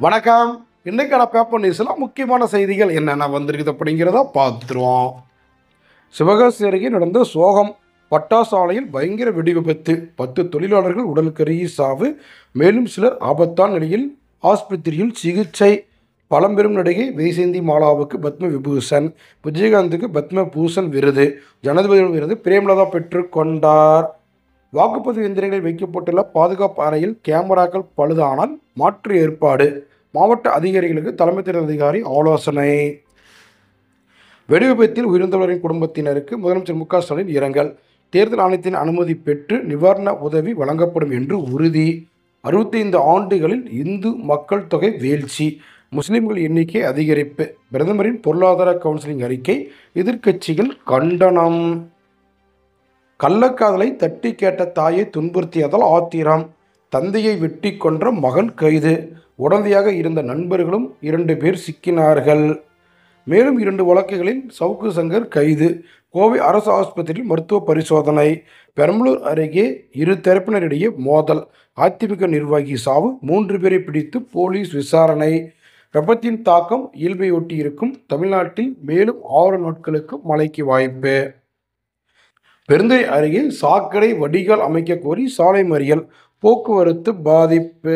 வணக்கம். இன்றைக்கான பேப்பர் நியூஸில் முக்கியமான செய்திகள் என்னென்ன வந்திருக்குது அப்படிங்கிறத பார்த்துருவோம். சிவகாசி அருகே நடந்த சோகம். பட்டாசு ஆலையில் பயங்கர வெடி விபத்து. 10 தொழிலாளர்கள் உடல் கருகி சாவு. மேலும் சிலர் ஆபத்தான நிலையில் ஆஸ்பத்திரியில் சிகிச்சை. பழம்பெரும் நடிகை வைஜெயந்தி மாலாவுக்கு பத்ம விபூஷன், விஜயகாந்துக்கு பத்ம பூஷன் விருது, ஜனாதிபதி விருது பிரேமலதா பெற்றுக்கொண்டார். வாக்குப்பதிவு எந்திரங்களில் வைக்கப்பட்டுள்ள பாதுகாப்பு அறையில் கேமராக்கள் பழுதானால் மாற்று ஏற்பாடு. மாவட்ட அதிகாரிகளுக்கு தலைமை தேர்தல் அதிகாரி ஆலோசனை. வெடி விபத்தில் உயிரிழந்தவரின் குடும்பத்தினருக்கு முதலமைச்சர் மு க ஸ்டாலின் இரங்கல். தேர்தல் ஆணையத்தின் அனுமதி பெற்று நிவாரண உதவி வழங்கப்படும் என்று உறுதி. 65 ஆண்டுகளில் இந்து மக்கள் தொகை வீழ்ச்சி, முஸ்லிம்கள் எண்ணிக்கை அதிகரிப்பு. பிரதமரின் பொருளாதார கவுன்சிலிங் அறிக்கை. எதிர்க்கட்சிகள் கண்டனம். கள்ளக்காதலை தட்டி கேட்ட தாயை துன்புறுத்தியதால் ஆத்திரம். தந்தையை வெட்டி கொன்ற மகன் கைது. உடந்தையாக இருந்த நண்பர்களும் 2 பேர் சிக்கினார்கள். மேலும் 2 வழக்குகளில் சவுக்கு சங்கர் கைது. கோவை அரசு ஆஸ்பத்திரியில் மருத்துவ பரிசோதனை. பெரம்பலூர் அருகே இரு தரப்பினரிடையே மோதல். அதிமுக நிர்வாகி சாவு. 3 பேரை பிடித்து போலீஸ் விசாரணை. வெப்பத்தின் தாக்கம் இயல்பை ஒட்டி இருக்கும். தமிழ்நாட்டில் மேலும் 6 நாட்களுக்கு மழைக்கு வாய்ப்பு. பெருந்துறை அருகே சாக்கடை வடிகால் அமைக்க கோரி சாலை மறியல். போக்குவரத்து பாதிப்பு.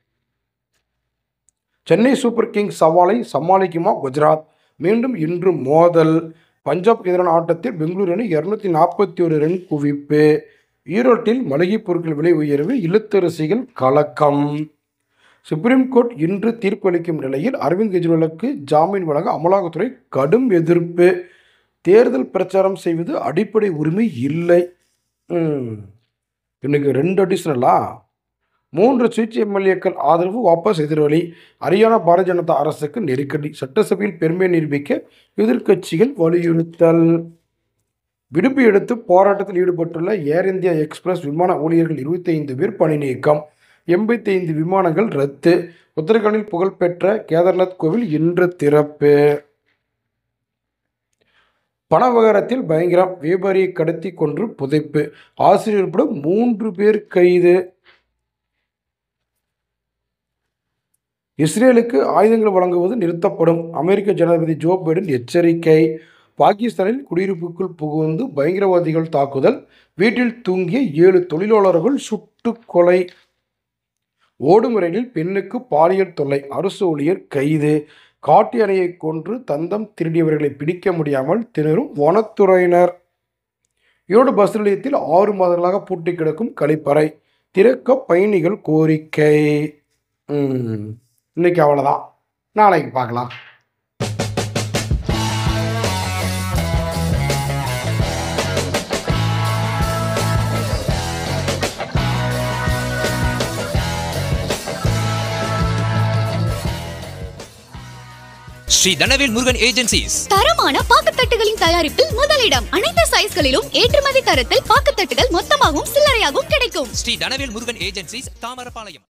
சென்னை சூப்பர் கிங்ஸ் சவாலை சமாளிக்குமா குஜராத்? மீண்டும் இன்று மோதல். பஞ்சாப் எதிரான ஆட்டத்தில் பெங்களூரு அணி 241 ரன் குவிப்பு. ஈரோட்டில் மளிகை பொருட்கள் விலை உயர்வு. இல்லத்தரசிகள் கலக்கம். சுப்ரீம் கோர்ட் இன்று தீர்ப்பளிக்கும் நிலையில் அரவிந்த் கெஜ்ரிவாலுக்கு ஜாமீன் வழங்க அமலாக்கத்துறை கடும் எதிர்ப்பு. தேர்தல் பிரச்சாரம் செய்வது அடிப்படை உரிமை இல்லை. இன்னைக்கு 2 அடிஷனலா 3 சுயேட்சை எம்எல்ஏக்கள் ஆதரவு வாபஸ் எதிர்வழி. ஹரியானா பாரதிய ஜனதா அரசுக்கு நெருக்கடி. சட்டசபையில் பெருமை நிரூபிக்க எதிர்க்கட்சிகள் வலியுறுத்தல். விடுப்பு எடுத்து போராட்டத்தில் ஈடுபட்டுள்ள ஏர் இந்தியா எக்ஸ்பிரஸ் விமான ஊழியர்கள் 25 பேர் பணி நீக்கம். 85 விமானங்கள் ரத்து. உத்தரகாண்டில் புகழ்பெற்ற கேதார்நாத் கோவில் இன்று திறப்பு. பண விவகாரத்தில் பயங்கரம். வியாபாரியை கடத்தி கொன்று புதைப்பு. ஆசிரியர் உட்பட 3 பேர் கைது. இஸ்ரேலுக்கு ஆயுதங்கள் வழங்குவது நிறுத்தப்படும். அமெரிக்க ஜனாதிபதி ஜோ பைடன் எச்சரிக்கை. பாகிஸ்தானில் குடியிருப்புக்குள் புகுந்து பயங்கரவாதிகள் தாக்குதல். வீட்டில் தூங்கிய 7 தொழிலாளர்கள் சுட்டு கொலை. ஓடும் ரயிலில் பெண்ணுக்கு பாலியல் தொல்லை. அரசு ஊழியர் கைது. காட்டு யானையை கொன்று தந்தம் திருடியவர்களை பிடிக்க முடியாமல் திணறும் வனத்துறையினர். ஈரோடு பஸ் நிலையத்தில் 6 மாதங்களாக பூட்டி கிடக்கும் கழிப்பறை திறக்க பயணிகள் கோரிக்கை. இன்னைக்கு அவ்வளோதான். நாளைக்கு பார்க்கலாம். ஸ்ரீ தனவேல் முருகன் ஏஜென்சிஸ் தரமான பாக்குத்தட்டுகளின் தயாரிப்பில் முதலிடம். அனைத்து சைஸ்களிலும் ஏற்றுமதி தரத்தில் பாக்குத்தட்டுகள் மொத்தமாகவும் சில்லறையாகவும் கிடைக்கும். ஸ்ரீ தனவேல் முருகன் ஏஜென்சிஸ், தாமரபாளையம்.